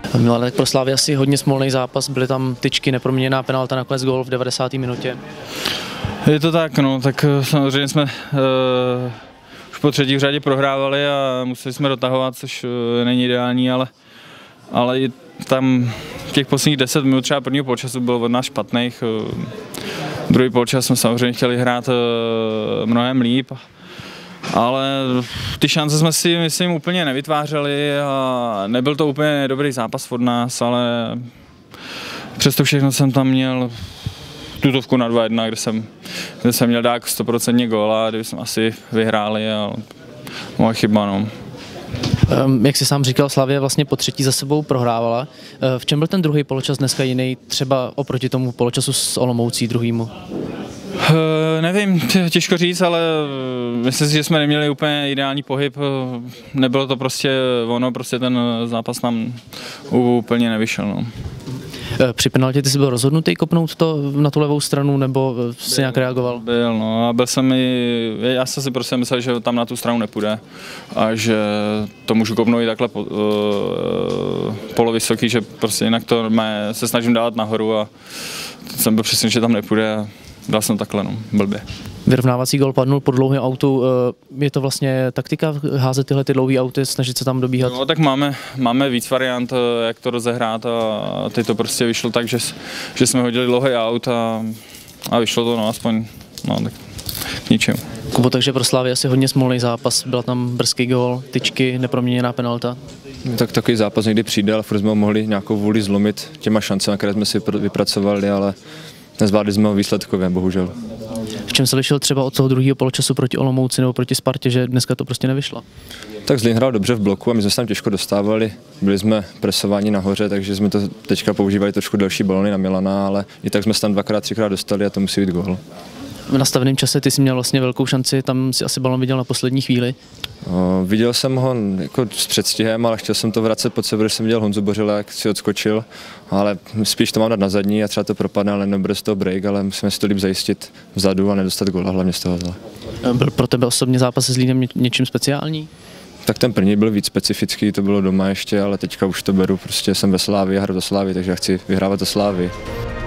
Milane, pro Slavii asi hodně smolný zápas, byly tam tyčky, neproměněná penalta, nakonec gól v 90. minutě. Je to tak, no, tak samozřejmě jsme už po třetí řadě prohrávali a museli jsme dotahovat, což není ideální, ale i tam těch posledních 10 minut třeba prvního poločasu bylo od nás špatných. Druhý poločas jsme samozřejmě chtěli hrát mnohem líp, ale ty šance jsme si, myslím, úplně nevytvářeli a nebyl to úplně dobrý zápas od nás, ale přesto všechno jsem tam měl tutovku na 2-1, kde jsem měl dát 100% góla, kdyby jsme asi vyhráli, ale moje chyba, no. Jak jsi sám říkal, Slavie vlastně po třetí za sebou prohrávala. V čem byl ten druhý poločas dneska jiný, třeba oproti tomu poločasu s Olomoucí druhýmu? Nevím, těžko říct, ale myslím si, že jsme neměli úplně ideální pohyb. Nebylo to prostě ono, prostě ten zápas nám úplně nevyšel. No. Při penaltě ty jsi byl rozhodnutý kopnout to na tu levou stranu, nebo jsi nějak reagoval? Byl, no, a já jsem si prostě myslel, že tam na tu stranu nepůjde a že to můžu kopnout i takhle polovysoký, že prostě jinak to se snažím dávat nahoru a jsem byl přesně, že tam nepůjde a dal jsem takhle, no, blbě. Vyrovnávací gól padnul po dlouhém autu. Je to vlastně taktika házet tyhle ty dlouhé auty, snažit se tam dobíhat? No, tak máme víc variant, jak to rozehrát a teď to prostě vyšlo tak, že jsme hodili dlouhý aut a vyšlo to, no, aspoň, no, tak k ničemu. Kubo, takže pro Slavii asi hodně smolný zápas, byl tam brzký gól, tyčky, neproměněná penalta. Tak takový zápas někdy přijde, ale furt jsme ho mohli nějakou vůli zlomit těma šancemi, které jsme si vypracovali, ale nezvládli jsme ho výsledkově, bohužel. V čem se lišil třeba od toho druhého poločasu proti Olomouci nebo proti Spartě, že dneska to prostě nevyšlo? Tak Zlín hrál dobře v bloku a my jsme se tam těžko dostávali. Byli jsme presováni nahoře, takže jsme to teďka používali trošku delší balony na Milana, ale i tak jsme se tam dvakrát, třikrát dostali a to musí být gól. V nastaveném čase ty jsi měl vlastně velkou šanci, tam si asi balon viděl na poslední chvíli. Viděl jsem ho jako s předstihem, ale chtěl jsem to vracet pod sebe, když jsem viděl Honzu Bořila, jak si odskočil, ale spíš to mám dát na zadní a třeba to propadne, ale nebude z toho break, ale musíme si to líp zajistit vzadu a nedostat góla, hlavně z toho. Byl pro tebe osobně zápas se Zlínem něčím speciální? Tak ten první byl víc specifický, to bylo doma ještě, ale teďka už to beru, prostě jsem ve Slavii a hru za Slavii, takže já chci vyhrávat za Slavii.